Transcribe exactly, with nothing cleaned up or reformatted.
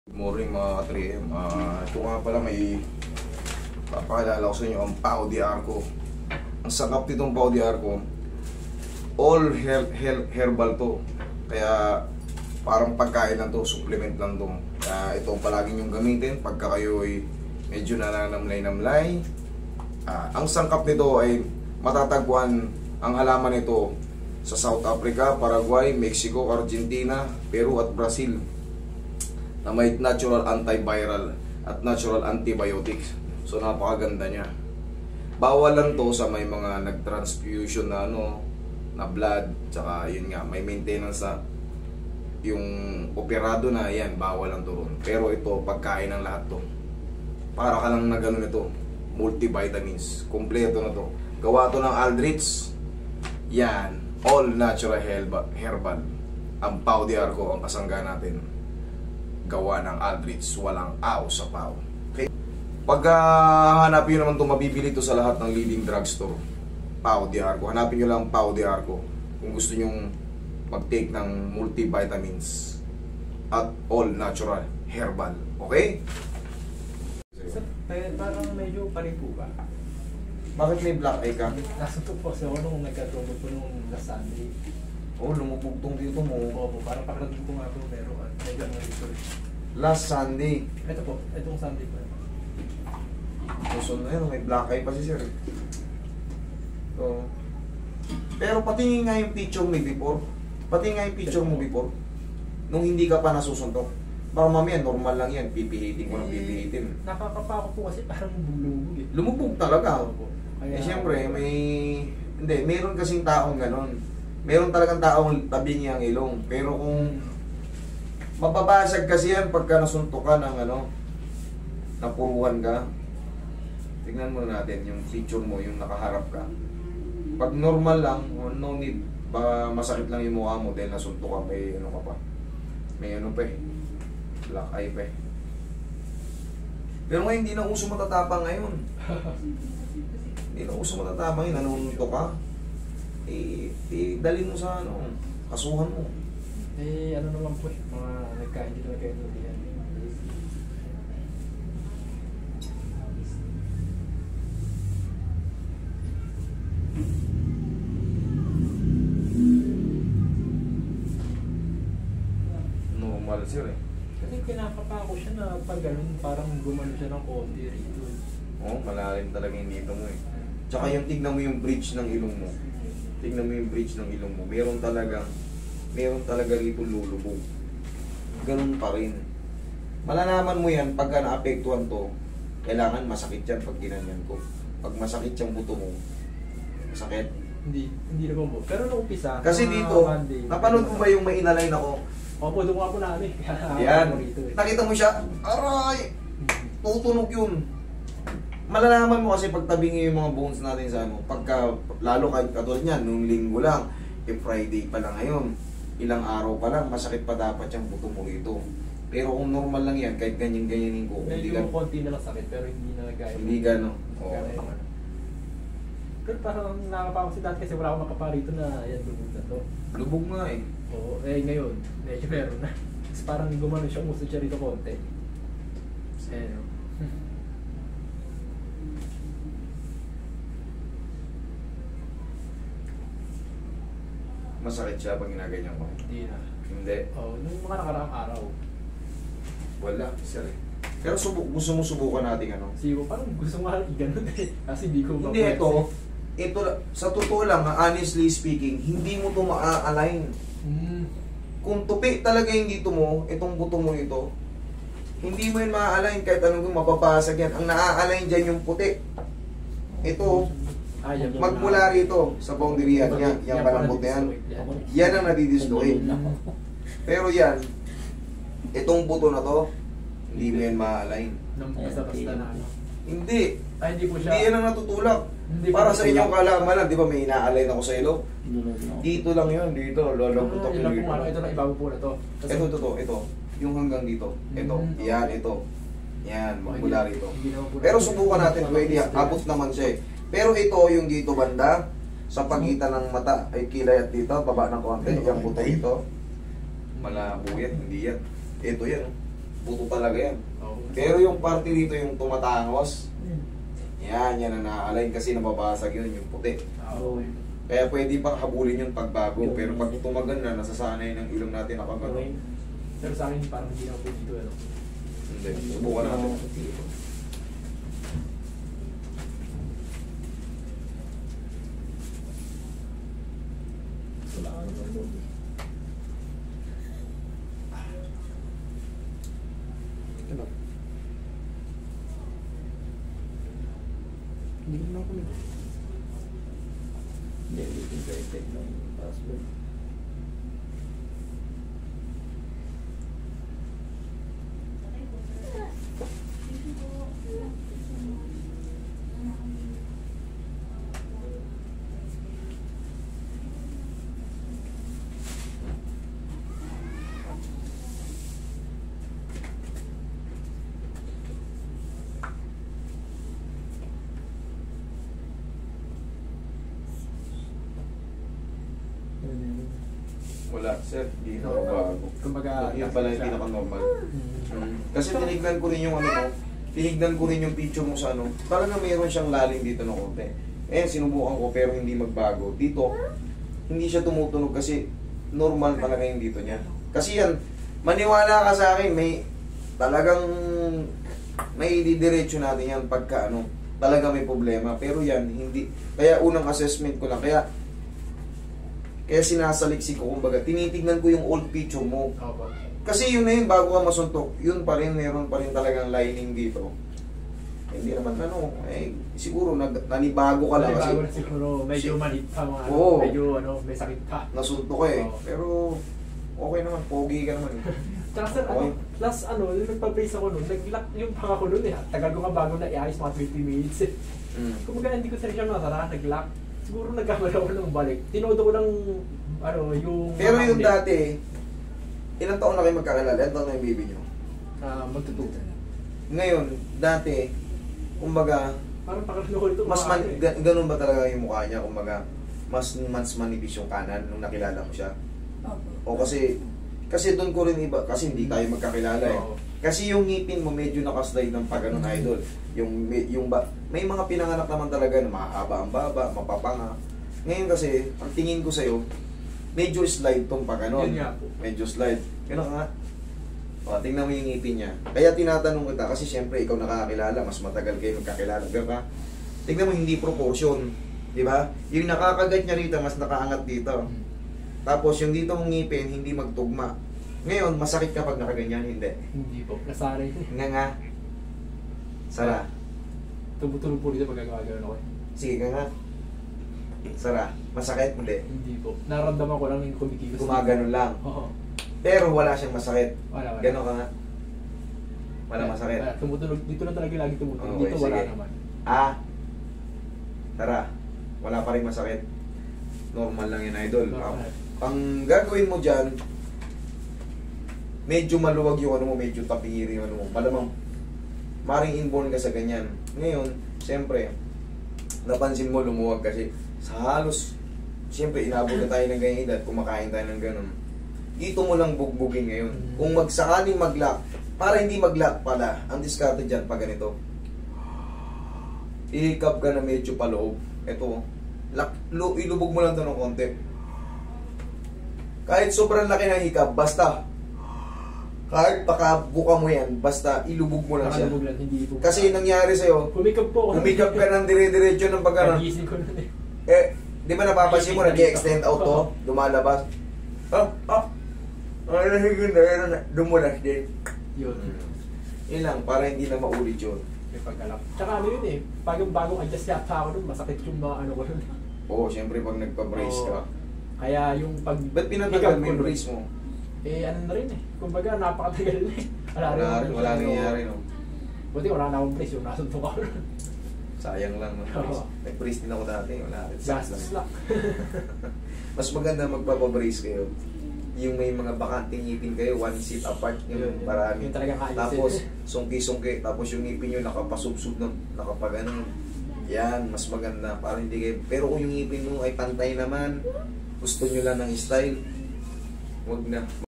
Good morning mga ka three M. Uh, ito nga pala may papakilala ko sa inyo ang Pau de Arco. Ang sakap nitong Pau de Arco, all her her herbal to. Kaya parang pagkain lang to, supplement lang to. Kaya ito palagi yung gamitin pagka kayo ay medyo nananamlay-namlay. Uh, ang sangkap nito ay matatagpuan ang halaman nito sa South Africa, Paraguay, Mexico, Argentina, Peru at Brazil, na may natural antiviral at natural antibiotics. So napakaganda niya. Bawal lang to sa may mga nag-transfusion na ano, na blood, tsaka yun nga, may maintenance na yung operado na yan, bawal lang to ron. Pero ito, pagkain ng lahat to. Para ka lang na gano'n ito, multivitamins, kompleto na to. Gawa to ng Aldrich. Yan, all natural herbal. Ang Pau de Arco ang kasangga natin. Gawa ng Aldrich, walang aw sa Pau. Okay? Pag uh, hanapin nyo naman ito, mabibili ito sa lahat ng leading drugstore. Pau de Arco. Hanapin nyo lang Pau de Arco kung gusto nyo mag-take ng multivitamins at all natural herbal. Okay? Parang medyo paripo ba? Bakit may black eye ka? Nasutok po kasi ako nung nagkatulog po nung last Sunday. Oh, lumubugtong dito mo. Opo, parang pagdating ko nga po meron. Medyo ang dito. Last Sunday. Ito po, itong Sunday po. Susunod na yun, may black eye pa si sir. So, pero pati nga yung picture mo before. Pati nga yung picture mo before. Nung hindi ka pa nasusuntok. Baka mamaya, normal lang yan. Pipihitin ko ng pipihitin. Nakakapako po kasi parang bulubog eh. Lumubog talaga. Opo. Eh siyempre, may... Hindi, meron kasing taong ganon. Meron talagang taong tabingi ang ilong. Pero kung mababasag kasi yan pagka nasuntok ka ng ano, napuruhan ka. Tingnan mo natin yung picture mo, yung nakaharap ka. Pag normal lang, no need, ba masakit lang yung mukha mo dahil nasuntok ka, may ano ka pa. May ano pa eh. Black eye pa eh. Pero ngayon, hindi na uso matatapang ngayon. Hindi na uso matatapang yun. Nanununtok ka. Eh, eh, dali mo sa ano, kasuhan mo. Eh, ano naman po, mga nagkain dito na kayo doon yan. Normal sir eh. Kasi kinakapa ko siya na pag ganun, parang gumano siya ng konti rito. Oo, oh, malalim talaga yung dito mo eh. Tsaka yung tignan mo yung bridge ng ilong mo. Tignan mo yung bridge ng ilong mo. Meron talaga, meron talaga rito lulubog. Ganun pa rin. Malalaman mo yan pagka naapektuhan to, kailangan masakit yan pag ginanyan ko. Pag masakit yung buto mo, masakit. Hindi, hindi naman po. Pero nung umpisa, kasi dito, napanood mo ba yung may inaline ako? Opo, doon ako namin. Yan. Nakita mo siya, aray! Tutunog yun. Malalaman mo kasi pag tabingi yung mga bones natin sa ano, pagka, lalo kahit katulad niyan, nung linggo lang, eh Friday pa lang ngayon, ilang araw pa lang, masakit pa dapat yung buto mo rito. Pero kung normal lang yan, kahit ganyan-ganyanin ko, hindi medyo konti na lang sakit, pero hindi na nagaya. Hindi gano'n. Oo. Pero parang nakakapa ko si dati kasi wala akong makapa rito na yan, lubog na to. Lubog nga eh. Oo, eh ngayon, medyo meron na. Kasi parang gumano siya, umusod siya rito konti. Eh, no? Masakit siya pag ginaganyan ko. Hindi na. Hindi. Oo, nung mga nakaraang araw. Wala, sir eh. Pero subuk, gusto mo subukan natin ano? Siguro parang gusto mo nga i-ganon eh. Kasi hindi ko hindi ito, ito, sa totoo lang, honestly speaking, hindi mo ito maa-align. Mm. Kung tupi talaga yung dito mo, itong buto mo ito, hindi mo yun maa-align kahit anong mapapasag yan. Ang naa-align dyan yung puti. Ito, Ah, yan, yan, magmula rito sa boundary yan, yan, yung palambot na yan. Yan ang nadidislocate. Pero yan, itong buto na to, hindi mo yan maa-align. Nang basta-basta na ano. Hindi. Ay, hindi po siya. Hindi yan ang natutulak. Hindi Para po sa inyong kalaman lang, di ba may ina-align ako sa ilo? Dito lang yun, dito. Lolobutok Ah, yun yung lang dito. kung ano, ito na ibabaw po na to. Kasi, Ito, ito, ito, ito. Yung hanggang dito. Ito. Mm. Yan, ito. Yan, magmula rito. Hindi naman po Pero na- subukan natin, pwede. Abot naman siya eh. Pero ito, yung dito banda, sa pagitan ng mata, ay kilay at dito, baba ng konti, yung buto ito. Malabo yan, hindi yan. Ito yan. buto talaga yan. Oo. Pero yung parte dito yung tumatangos, Hmm. yan, yan ang na-align kasi nababasag yun, yung puti. Oo. Kaya pwede pang habulin yung pagbago, pero pag tumagal na, nasasanay ng ilong natin nakagano. Okay. Pero sa akin parang hindi na po dito ano. Hindi, subukan natin. Wala ka naman doon. Ano? Hindi ko na ako nito. Hindi, hindi ko na-effect ng password. Wala, sir, hindi na bago. Kumbaga, Yan pala yung pinaka-normal. Mm. Kasi tinignan ko rin yung ano mo, tinignan ko rin yung picture mo sa ano, talaga mayroon siyang lalim dito ng konti. Eh, sinubukan ko pero hindi magbago. Dito, hindi siya tumutunog kasi normal talaga yung dito niya. Kasi yan, maniwala ka sa akin, may talagang may didiretso natin yan pagka ano, talaga may problema. Pero yan, hindi. Kaya unang assessment ko lang, kaya kaya sinasaliksik ko, kumbaga, tinitignan ko yung old picture mo. Opo. Kasi yun na yun, bago ka masuntok, yun pa rin, meron pa rin talagang lining dito. Eh, hindi naman ano, eh, siguro nag, nanibago ka lang kasi Bago na siguro, medyo manit pa mga ano, Oo. medyo ano, may sakit pa. nasuntok ka eh. Oo. Pero, okay naman, pogi ka naman eh. Tsaka sir, ano, Okay. plus ano, yung nagpa-brace ako nun, nag-lock yung panga ko nun eh. Tagal ko nga bago na i-ayos mga twenty minutes eh. Mm. Kumbaga hindi ko sa siya nasara, nag-lock. Siguro nagkamali ako ng balik. Tinodo ko ng, ano, yung... Pero mga yung ulit. dati, ilang taon na kayo magkakilala? Ilang taon na yung baby nyo? Ah, magtututo. Ngayon, dati, kumbaga, Parang pakalano ko ito. mas mga man, ano eh. ga- ganun ba talaga yung mukha niya? Kumbaga, mas mas manipis yung kanan nung nakilala ko siya. O kasi, kasi doon ko rin iba, kasi hindi tayo magkakilala eh. Oo. Kasi yung ngipin mo medyo nakaslide ng pagganon idol. Yung, may- yung ba, may mga pinanganak naman talaga na mahaba ang baba, mapapanga. Ngayon kasi, ang tingin ko sa'yo, medyo slide tong pagganon. Yun nga po. Medyo slide. Ganun nga. O, tingnan mo yung ngipin niya. Kaya tinatanong kita, kasi siyempre ikaw nakakakilala, mas matagal kayo magkakilala. Ganun ka? Tingnan mo hindi proportion. Di ba? Yung nakakagat niya rito, mas nakaangat dito. Tapos yung dito mong ngipin, hindi magtugma. Ngayon, masakit kapag nakaganyan, hindi. Hindi po. Nasanay. Nga nga. Sara. Tumutulog po dito pag gagawin ako eh. Sige ka nga. Sara. Masakit? Hindi. Hindi po. Naramdaman ko lang yung kumikilos. Gumaganon lang. Oo. Pero wala siyang masakit. Wala, wala. Ganon ka nga. Wala masakit. Wala. Tumutulog. Dito lang talaga lagi tumutulog. Okay, Dito wala sige. naman. Ah. Tara. Wala pa rin masakit. Normal lang yun, idol. Normal. Ang gagawin mo dyan, medyo maluwag yung ano mo, medyo tapiri yung ano mo. Malamang, maring inborn ka sa ganyan. Ngayon, siyempre, napansin mo lumuwag kasi sa halos, siyempre, inabot na tayo ng ganyan edad, kumakain tayo ng ganun. Dito mo lang bugbugin ngayon. Kung magsakaling mag-lock, para hindi mag-lock pala, ang diskarte dyan pag ganito, ihikap ka na medyo paloob. Ito, lock, lu, ilubog mo lang ito ng konti. Kahit sobrang laki ng hikap, basta kahit pakabuka mo yan, basta ilubog mo lang siya. Nakalubog lang, hindi po. Kasi yung nangyari sa'yo, Humikap po ako. umikap ka ng dire-diretso ng pagkaroon. Nagising ko na eh. Eh, di ba napapansin mo, nag-extend out to, lumalabas. Ah, ah, ay, nahigil na, yun na, dumulas din. Yun. Yun lang, para hindi na maulit yun. May pagkalap. Tsaka ano yun eh, pag yung bagong adjust yata ako nun, masakit yung mga ano ko nun. Oo, syempre pag nagpa-brace ka. Oo. Kaya yung pag... Ba't pinatagal mo yung brace mo? Eh ano na rin eh, kumbaga napakatagal na eh. Wala rin. Wala, wala nangyayari, no? Buti wala na akong brace, yung nasuntok ako nun. Sayang lang, no? Oo. Nag-brace din ako dati, wala rin. Gastos lang. Mas maganda magpapabrace kayo. Yung may mga bakanting ngipin kayo, one seat apart, yung Yun, yun. marami. Yun talagang ayusin. Tapos, sungki-sungki, tapos yung ngipin nyo nakapasubsub ng nakapag ano. Yan, mas maganda. Para hindi kayo, pero kung yung ngipin mo ay pantay naman, gusto nyo lang ng style, huwag na.